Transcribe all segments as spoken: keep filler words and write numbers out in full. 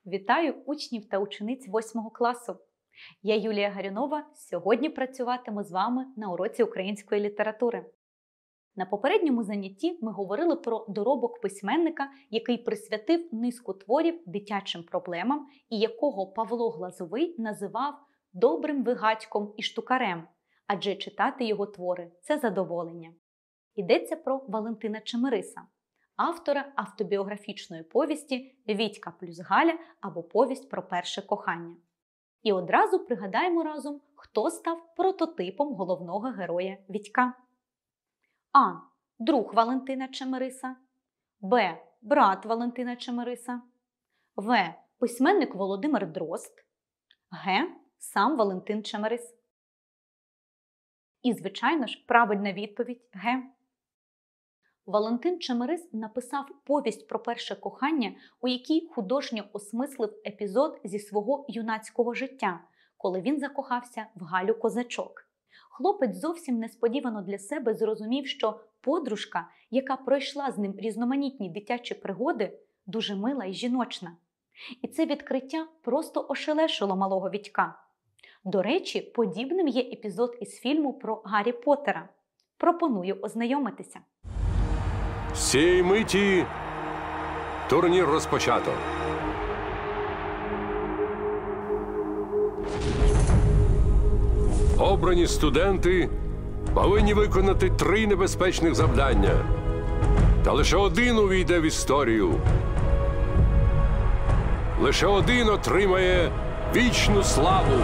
Вітаю учнів та учениць восьмого класу! Я Юлія Гарюнова. Сьогодні працюватиму з вами на уроці української літератури. На попередньому занятті ми говорили про доробок письменника, який присвятив низку творів дитячим проблемам і якого Павло Глазовий називав «добрим вигадьком і штукарем», адже читати його твори – це задоволення. Йдеться про Валентина Чемериса, автора автобіографічної повісті «Вітька плюс Галя» або «Повість про перше кохання». І одразу пригадаємо разом, хто став прототипом головного героя Вітька. А. Друг Валентина Чемериса. Б. Брат Валентина Чемериса. В. Письменник Володимир Дрозд. Г. Сам Валентин Чемерис. І, звичайно ж, правильна відповідь – Г. Валентин Чемерис написав повість про перше кохання, у якій художньо осмислив епізод зі свого юнацького життя, коли він закохався в Галю Козачок. Хлопець зовсім несподівано для себе зрозумів, що подружка, яка пройшла з ним різноманітні дитячі пригоди, дуже мила і жіночна. І це відкриття просто ошелешило малого Вітька. До речі, подібним є епізод із фільму про Гаррі Поттера. Пропоную ознайомитися. З цієї миті турнір розпочато. Обрані студенти повинні виконати три небезпечних завдання. Та лише один увійде в історію. Лише один отримає вічну славу.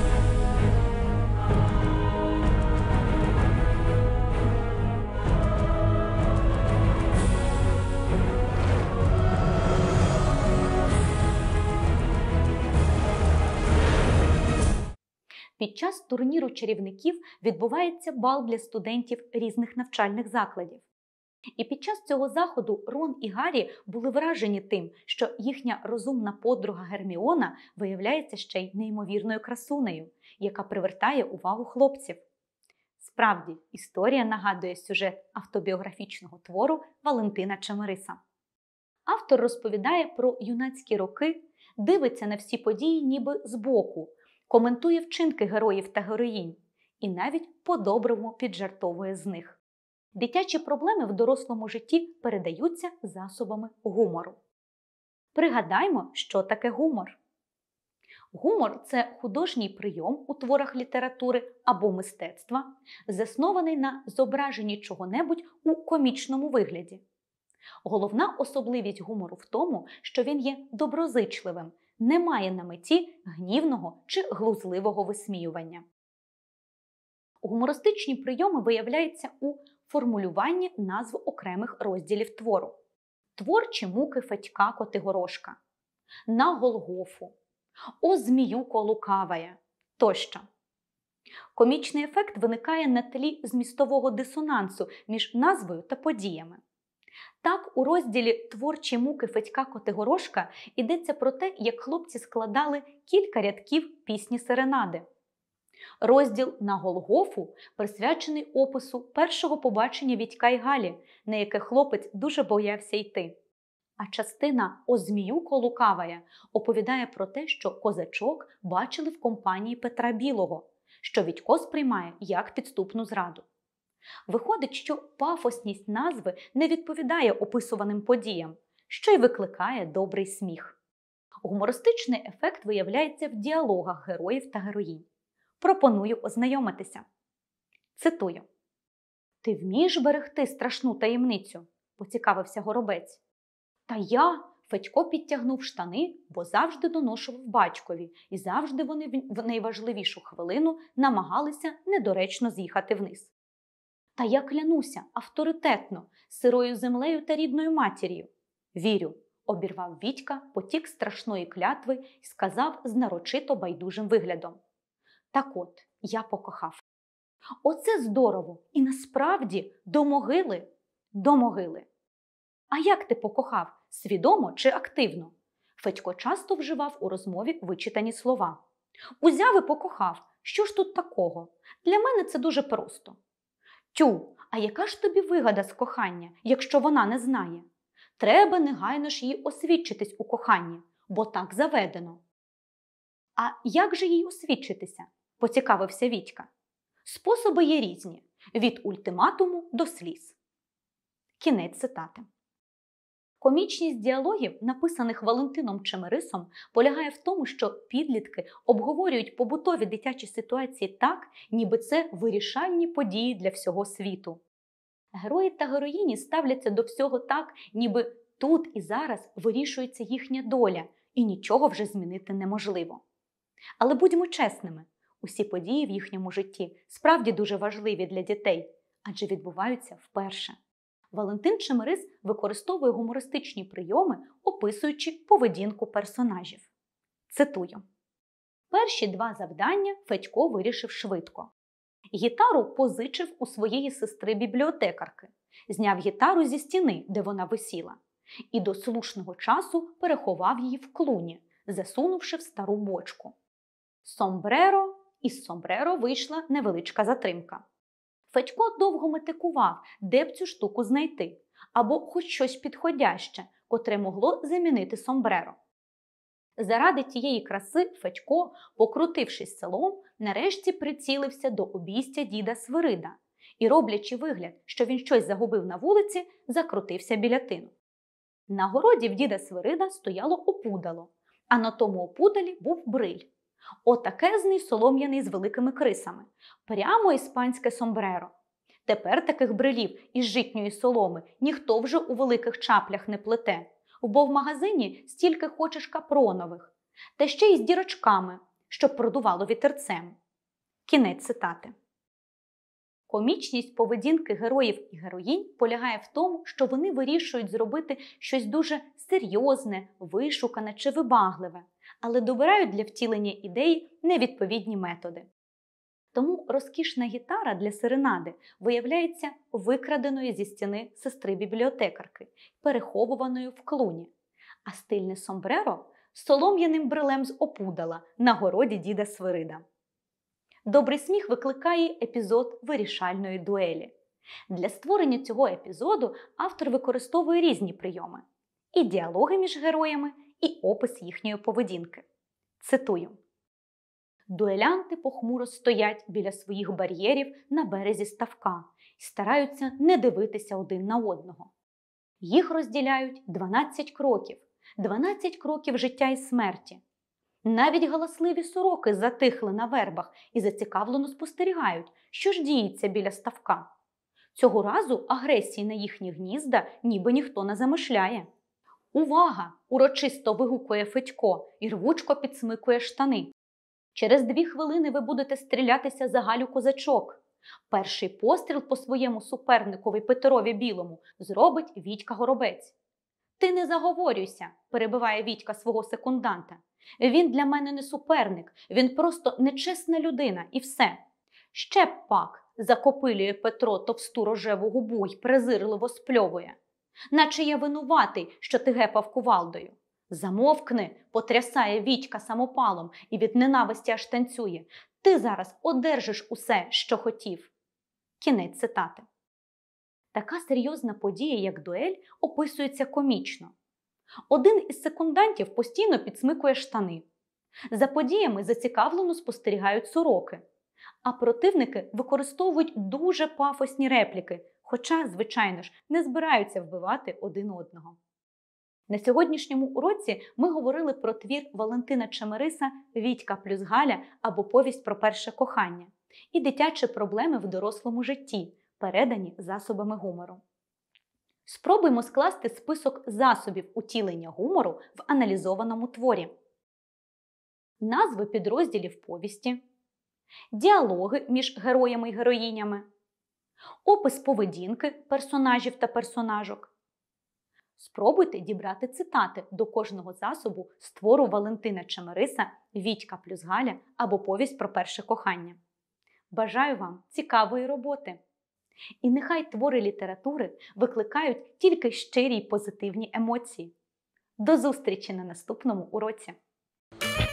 Під час турніру чарівників відбувається бал для студентів різних навчальних закладів. І під час цього заходу Рон і Гаррі були вражені тим, що їхня розумна подруга Герміона виявляється ще й неймовірною красунею, яка привертає увагу хлопців. Справді, історія нагадує сюжет автобіографічного твору Валентина Чемериса. Автор розповідає про юнацькі роки, дивиться на всі події ніби збоку, коментує вчинки героїв та героїнь і навіть по-доброму піджартовує з них. Дитячі проблеми в дорослому житті передаються засобами гумору. Пригадаймо, що таке гумор. Гумор – це художній прийом у творах літератури або мистецтва, заснований на зображенні чого-небудь у комічному вигляді. Головна особливість гумору в тому, що він є доброзичливим, не має на меті гнівного чи глузливого висміювання. Гумористичні прийоми виявляються у формулюванні назв окремих розділів твору. Творчі муки Федька Котигорошка, на Голгофу, о зміюко лукавая тощо. Комічний ефект виникає на тлі змістового дисонансу між назвою та подіями. Так, у розділі «Творчі муки Федька Котигорошка» йдеться про те, як хлопці складали кілька рядків пісні-серенади. Розділ «На Голгофу» присвячений опису першого побачення Вітька і Галі, на яке хлопець дуже боявся йти. А частина «О зміюко лукавая» оповідає про те, що Козачок бачили в компанії Петра Білого, що Вітько сприймає як підступну зраду. Виходить, що пафосність назви не відповідає описуваним подіям, що й викликає добрий сміх. Гумористичний ефект виявляється в діалогах героїв та героїнь. Пропоную ознайомитися. Цитую. «Ти вмієш берегти страшну таємницю?» – поцікавився Горобець. «Та я...» – Федько підтягнув штани, бо завжди доношував батькові, і завжди вони в найважливішу хвилину намагалися недоречно з'їхати вниз. «Та я клянуся, авторитетно, сирою землею та рідною матір'ю». «Вірю», – обірвав Вітька потік страшної клятви і сказав з нарочито байдужим виглядом. «Так от, я покохав». «Оце здорово! І насправді до могили?» «До могили». «А як ти покохав? Свідомо чи активно?» Федько часто вживав у розмові вичитані слова. «Узяв і покохав. Що ж тут такого? Для мене це дуже просто». «Тю, а яка ж тобі вигода з кохання, якщо вона не знає? Треба негайно ж їй освідчитись у коханні. бо так заведено. А як же їй освідчитися? Поцікавився Вітька. Способи є різні – від ультиматуму до сліз. Кінець цитати. Комічність діалогів, написаних Валентином Чемерисом, полягає в тому, що підлітки обговорюють побутові дитячі ситуації так, ніби це вирішальні події для всього світу. Герої та героїні ставляться до всього так, ніби тут і зараз вирішується їхня доля, і нічого вже змінити неможливо. Але будьмо чесними, усі події в їхньому житті справді дуже важливі для дітей, адже відбуваються вперше. Валентин Чемерис використовує гумористичні прийоми, описуючи поведінку персонажів. Цитую. Перші два завдання Федько вирішив швидко. Гітару позичив у своєї сестри-бібліотекарки, зняв гітару зі стіни, де вона висіла, і до слушного часу переховав її в клуні, засунувши в стару бочку. Сомбреро, із сомбреро вийшла невеличка затримка. Федько довго метикував, де б цю штуку знайти, або хоч щось підходяще, котре могло замінити сомбреро. Заради тієї краси Федько, покрутившись селом, нарешті прицілився до обійстя діда Свирида і, роблячи вигляд, що він щось загубив на вулиці, закрутився біля тину. На городі в діда Свирида стояло опудало, а на тому опудалі був бриль. Отакезний солом'яний з великими крисами. Прямо іспанське сомбреро. Тепер таких брилів із житньої соломи ніхто вже у великих чаплях не плете, бо в магазині стільки хочеш капронових, та ще й з дірочками, щоб продувало вітерцем. Кінець цитати. Комічність поведінки героїв і героїнь полягає в тому, що вони вирішують зробити щось дуже серйозне, вишукане чи вибагливе, але добирають для втілення ідей невідповідні методи. Тому розкішна гітара для серенади виявляється викраденою зі стіни сестри-бібліотекарки, переховуваною в клуні, а стильне сомбреро – солом'яним брилем з опудала на городі діда Свирида. Добрий сміх викликає епізод вирішальної дуелі. Для створення цього епізоду автор використовує різні прийоми – і діалоги між героями, і опис їхньої поведінки. Цитую. Дуелянти похмуро стоять біля своїх бар'єрів на березі ставка і стараються не дивитися один на одного. Їх розділяють дванадцять кроків, дванадцять кроків життя і смерті. Навіть галасливі сороки затихли на вербах і зацікавлено спостерігають, що ж діється біля ставка. Цього разу агресії на їхні гнізда ніби ніхто не замишляє. «Увага!» – урочисто вигукує Федько і рвучко підсмикує штани. Через дві хвилини ви будете стрілятися за Галю Козачок. Перший постріл по своєму суперникові Петерові Білому зробить Вітька Горобець. «Ти не заговорюйся», – перебиває Вітька свого секунданта. «Він для мене не суперник, він просто нечесна людина і все». «Ще б пак», – закопилює Петро товсту рожеву губу й презирливо спльовує. «Наче я винуватий, що ти гепав кувалдою». «Замовкни», – потрясає Вітька самопалом і від ненависті аж танцює. «Ти зараз одержиш усе, що хотів». Кінець цитати. Така серйозна подія, як дуель, описується комічно. Один із секундантів постійно підсмикує штани. За подіями зацікавлено спостерігають сороки. А противники використовують дуже пафосні репліки, хоча, звичайно ж, не збираються вбивати один одного. На сьогоднішньому уроці ми говорили про твір Валентина Чемериса «Вітька плюс Галя» або «Повість про перше кохання» і дитячі проблеми в дорослому житті, передані засобами гумору. Спробуймо скласти список засобів утілення гумору в аналізованому творі. Назви підрозділів повісті, діалоги між героями і героїнями, опис поведінки персонажів та персонажок. Спробуйте дібрати цитати до кожного засобу з твору Валентина Чемериса «Вітька плюс Галя» або «Повість про перше кохання». Бажаю вам цікавої роботи! І нехай твори літератури викликають тільки щирі й позитивні емоції. До зустрічі на наступному уроці!